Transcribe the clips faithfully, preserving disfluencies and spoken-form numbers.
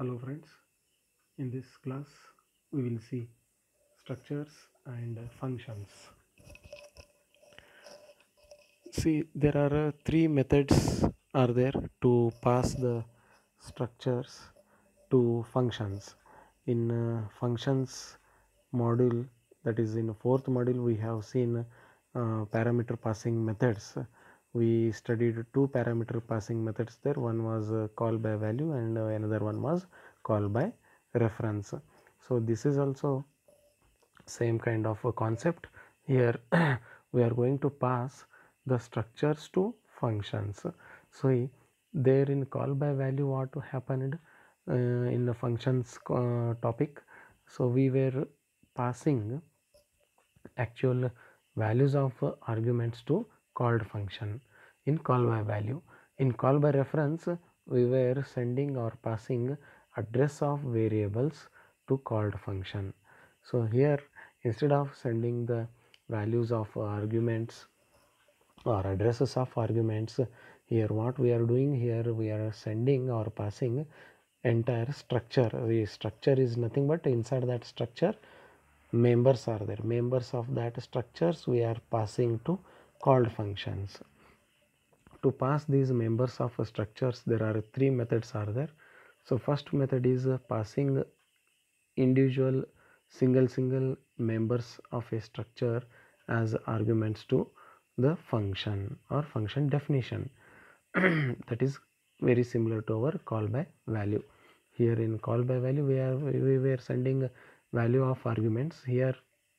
Hello friends, in this class we will see structures and uh, functions. See, there are uh, three methods are there to pass the structures to functions. In uh, functions module, that is in fourth module, we have seen uh, parameter passing methods. We studied two parameter passing methods there. One was uh, call by value and uh, another one was call by reference. So this is also same kind of a concept. Here we are going to pass the structures to functions. So there in call by value, what happened uh, in the functions uh, topic, so we were passing actual values of uh, arguments to called function in call by value. In call by reference, we were sending or passing address of variables to called function. So here, instead of sending the values of arguments or addresses of arguments, here what we are doing, here we are sending or passing entire structure. The structure is nothing but inside that structure members are there. Members of that structures we are passing to called functions. To pass these members of structures, there are three methods are there. So first method is passing individual single single members of a structure as arguments to the function or function definition. That is very similar to our call by value. Here in call by value, we are we were sending value of arguments. Here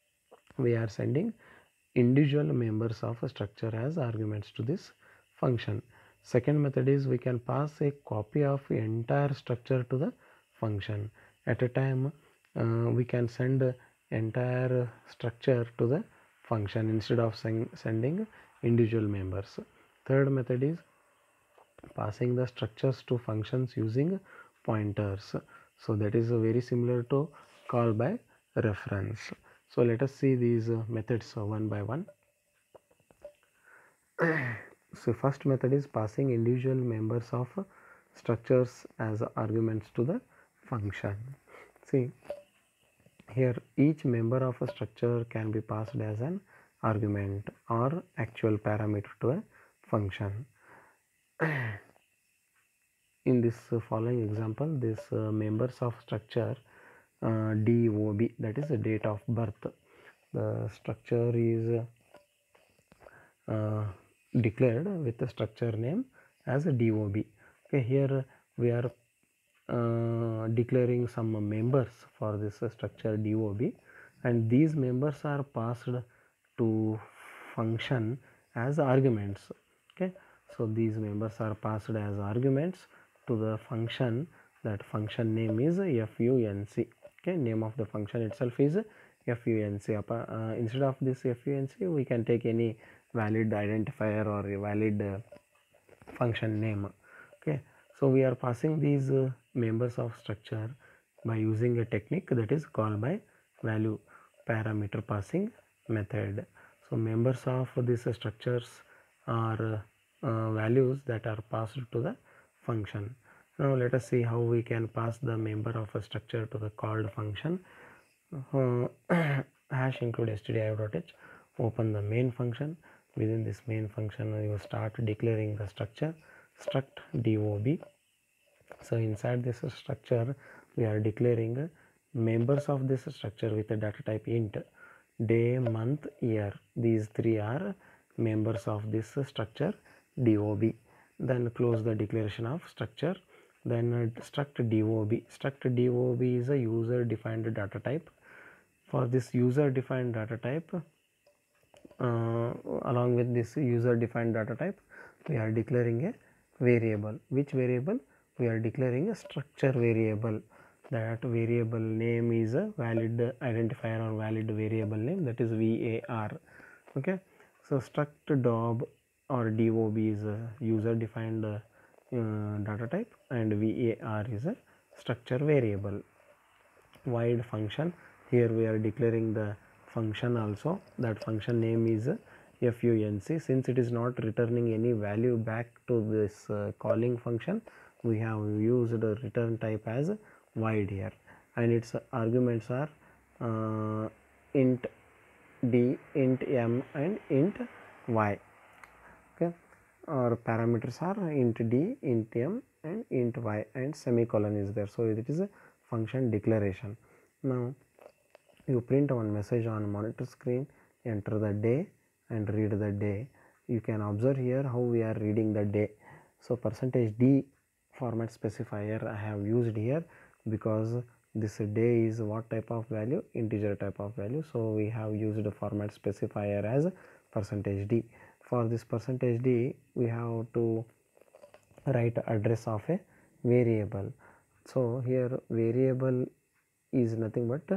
we are sending individual members of a structure as arguments to this function. Second method is we can pass a copy of entire structure to the function. At a time uh, we can send entire structure to the function instead of sending individual members. Third method is passing the structures to functions using pointers. So that is very similar to call by reference. So let us see these methods one by one. So first method is passing individual members of structures as arguments to the function. See, here each member of a structure can be passed as an argument or actual parameter to a function. In this following example, this uh, members of structure uh, D O B, that is a date of birth. The structure is uh, declared with the structure name as a D O B. Okay, here we are uh, declaring some members for this uh, structure D O B, and these members are passed to function as arguments. Okay, so these members are passed as arguments to the function. That function name is func. Okay, name of the function itself is func. Uh, instead of this func, we can take any valid identifier or a valid uh, function name. Okay, so we are passing these uh, members of structure by using a technique that is call by value parameter passing method. So members of these uh, structures are uh, values that are passed to the function. Now let us see how we can pass the member of a structure to the called function. Uh, hash include stdio.h, open the main function. Within this main function, you start declaring the structure struct dob. So inside this structure, we are declaring members of this structure with a data type int, day, month, year. These three are members of this structure dob. Then close the declaration of structure. Then struct dob. Struct dob is a user defined data type. For this user defined data type, uh, along with this user defined data type, we are declaring a variable. Which variable? We are declaring a structure variable. That variable name is a valid identifier or valid variable name, that is var. Okay, so struct dob or dob is a user defined uh, data type, and var is a structure variable. Void function, here we are declaring the function also. That function name is func. Since it is not returning any value back to this uh, calling function, we have used a return type as void here, and its arguments are uh, int d, int m, and int y. Okay, our parameters are int d, int m, and int y, and semicolon is there, so it is a function declaration. Now you print one message on monitor screen, enter the day and read the day. You can observe here how we are reading the day. So percentage d format specifier I have used here because this day is what type of value? Integer type of value. So we have used a format specifier as percentage d. For this percentage d, we have to write address of a variable. So here variable is nothing but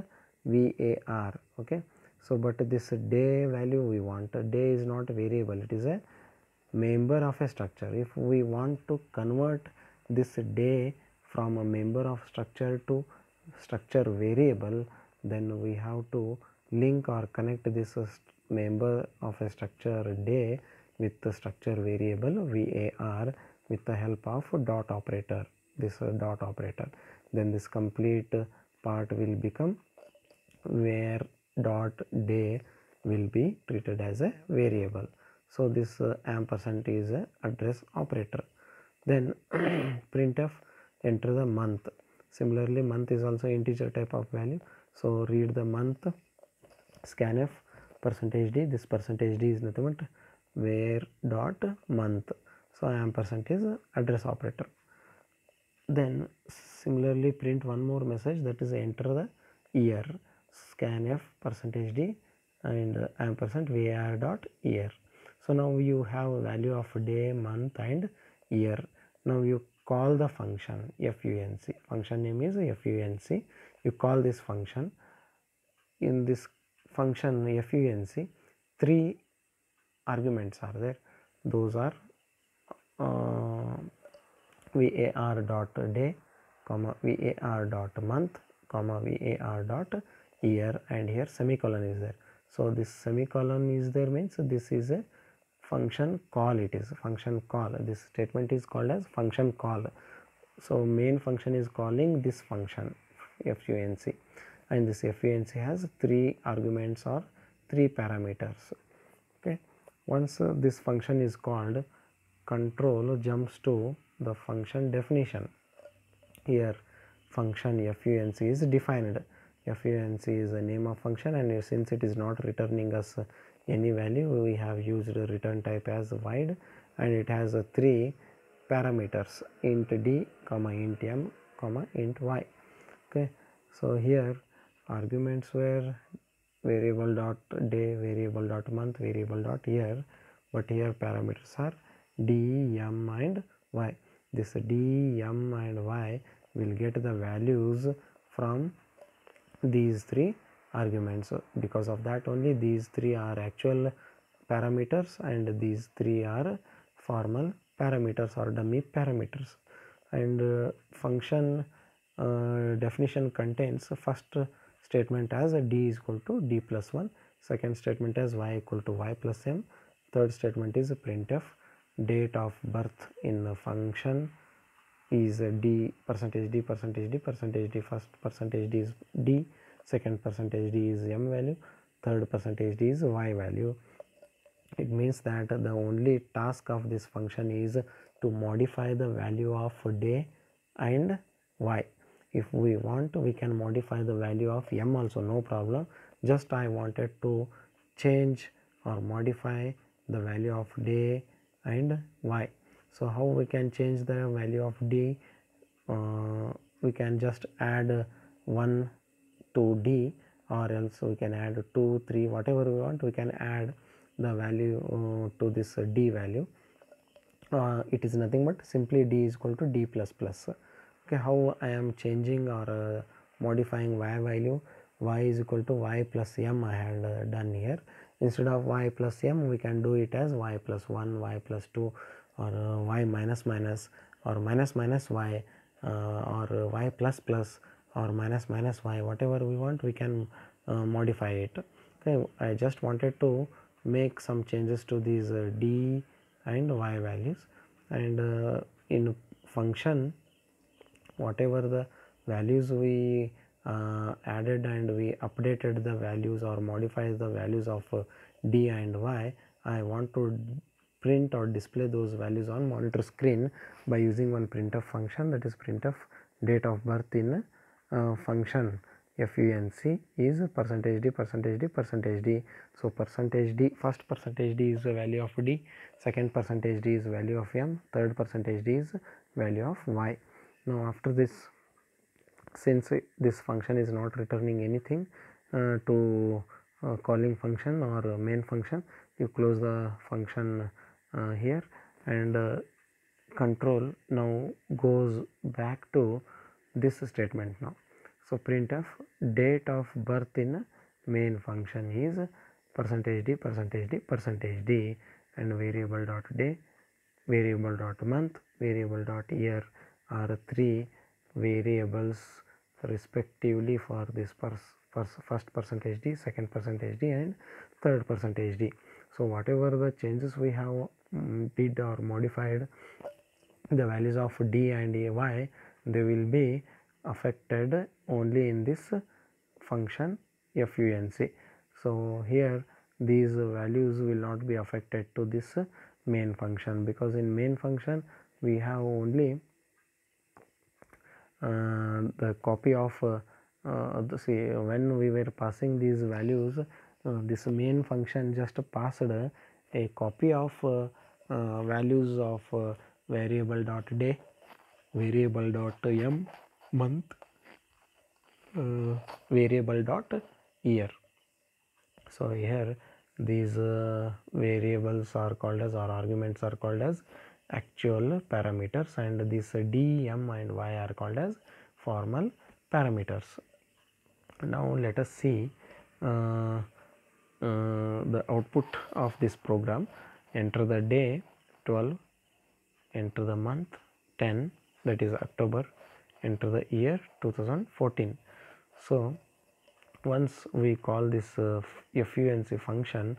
var. Okay, so but this day value we want, day is not a variable, it is a member of a structure. If we want to convert this day from a member of structure to structure variable, then we have to link or connect this member of a structure day with the structure variable var with the help of dot operator, this dot operator. Then this complete part will become where dot day will be treated as a variable. So this uh, ampersand is a address operator. Then printf, enter the month. Similarly, month is also integer type of value. So read the month, scanf percentage d. This percentage d is nothing but where dot month. So ampersand is address operator. Then similarly print one more message, that is enter the year, scanf percentage d and ampersand var dot year. So now you have a value of day, month and year. Now you call the function func. Function name is func. You call this function. In this function func, three arguments are there. Those are uh, var dot day, comma var dot month, comma var dot year, and here semicolon is there. So this semicolon is there means this is a function call. It is function call. This statement is called as function call. So main function is calling this function func, and this func has three arguments or three parameters. Okay, once uh, this function is called, control jumps to the function definition. Here function func is defined. Func is the name of function, and since it is not returning us any value, we have used a return type as void, and it has a three parameters, int d, comma int m, comma int y. Okay, so here arguments were variable dot day, variable dot month, variable dot year, but here parameters are d, m and y. This d, m and y will get the values from these three arguments. Because of that only these three are actual parameters and these three are formal parameters or dummy parameters. And uh, function uh, definition contains first statement as d is equal to d plus one, second statement as y equal to y plus m, third statement is printf, date of birth in the function is d, percentage d, percentage d, percentage d. First percentage d is d, second percentage d is m value, third percentage d is y value. It means that the only task of this function is to modify the value of day and y. If we want, we can modify the value of m also, no problem. Just I wanted to change or modify the value of day and y. So how we can change the value of d? Uh, we can just add one to d, or else we can add two, three, whatever we want. We can add the value uh, to this uh, d value. Uh, it is nothing but simply d is equal to d plus plus. Okay, how I am changing or uh, modifying y value? Y is equal to y plus m I had uh, done here. Instead of y plus m, we can do it as y plus one, y plus two, or uh, y minus minus, or minus minus y, uh, or y plus plus, or minus minus y, whatever we want we can uh, modify it. Okay, I just wanted to make some changes to these uh, d and y values, and uh, in function, whatever the values we uh, added and we updated the values or modified the values of uh, d and y, I want to print or display those values on monitor screen by using one printf function, that is printf date of birth in uh, function func is percentage d percentage d percentage d. So percentage d, first percentage d is the value of d, second percentage d is value of m, third percentage d is value of y. Now after this, since this function is not returning anything uh, to uh, calling function or uh, main function, you close the function uh, here, and uh, control now goes back to this statement now. So printf date of birth in main function is percentage d percentage d percentage d, and variable dot day, variable dot month, variable dot year are three variables respectively for this pers pers first percentage d, second percentage d, and third percentage d. So whatever the changes we have um, did or modified the values of d and y, they will be affected only in this function func. So here these values will not be affected to this main function, because in main function we have only uh, the copy of uh, uh, the, see, when we were passing these values, uh, this main function just passed a, a copy of uh, uh, values of uh, variable dot day, variable dot m month, uh, variable dot year. So here these uh, variables are called as, or arguments are called as actual parameters, and these uh, d, m and y are called as formal parameters. Now let us see uh, uh, the output of this program. Enter the day twelve, enter the month ten, that is October, enter the year two thousand fourteen. So once we call this uh, func function,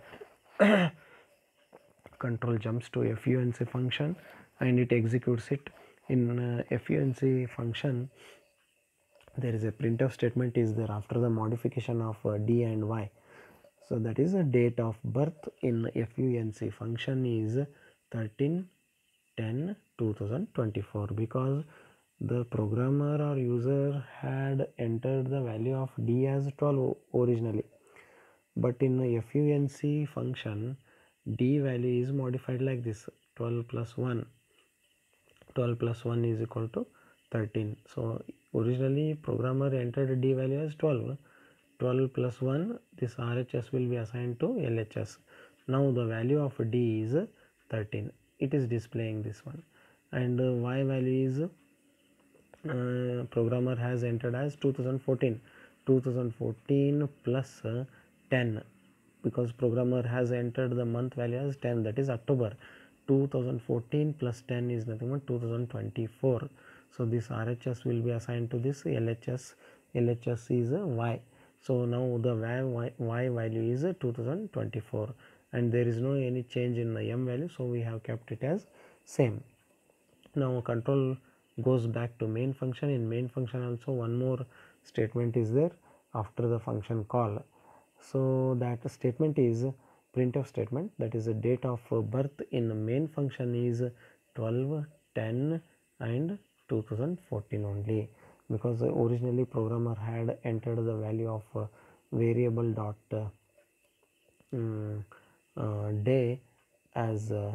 control jumps to func function and it executes it. In uh, func function there is a printf statement is there after the modification of uh, d and y. So that is the date of birth in func function is thirteen ten two thousand twenty-four, because the programmer or user had entered the value of d as twelve originally, but in the func function d value is modified like this: twelve plus one, twelve plus one is equal to thirteen. So originally programmer entered d value as twelve, twelve plus one, this R H S will be assigned to L H S. Now the value of d is thirteen, it is displaying this one, and uh, y value is uh, programmer has entered as two thousand fourteen, two thousand fourteen plus uh, ten, because programmer has entered the month value as ten, that is October. Two thousand fourteen plus ten is nothing but two thousand twenty-four. So this R H S will be assigned to this L H S. L H S is a y. So now the y, y value is two thousand twenty-four, and there is no any change in the m value, so we have kept it as same. Now control goes back to main function. In main function also one more statement is there after the function call. So that statement is printf statement, that is the date of birth in the main function is twelve ten and two thousand fourteen only, because originally programmer had entered the value of uh, variable dot uh, um, uh, day as uh,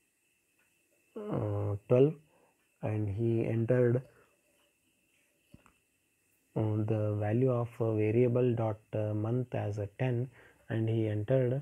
uh, twelve, and he entered uh, the value of uh, variable dot uh, month as a ten, and he entered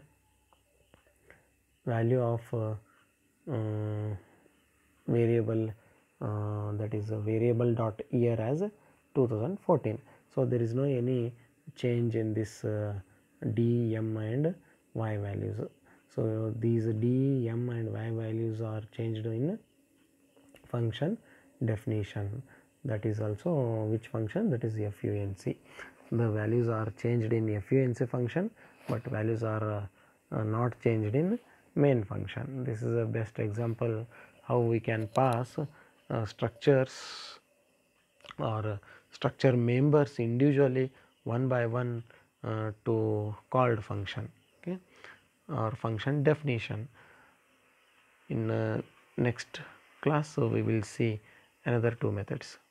value of uh, uh, variable uh, that is a variable dot year as two thousand fourteen. So there is no any change in this uh, d, m and y values. So these d, m and y values are changed in function definition. That is also which function? That is func. The values are changed in func function, but values are uh, uh, not changed in main function. This is the best example how we can pass uh, structures or uh, structure members individually one by one uh, to called function, okay, or function definition. In uh, next class, so we will see another two methods.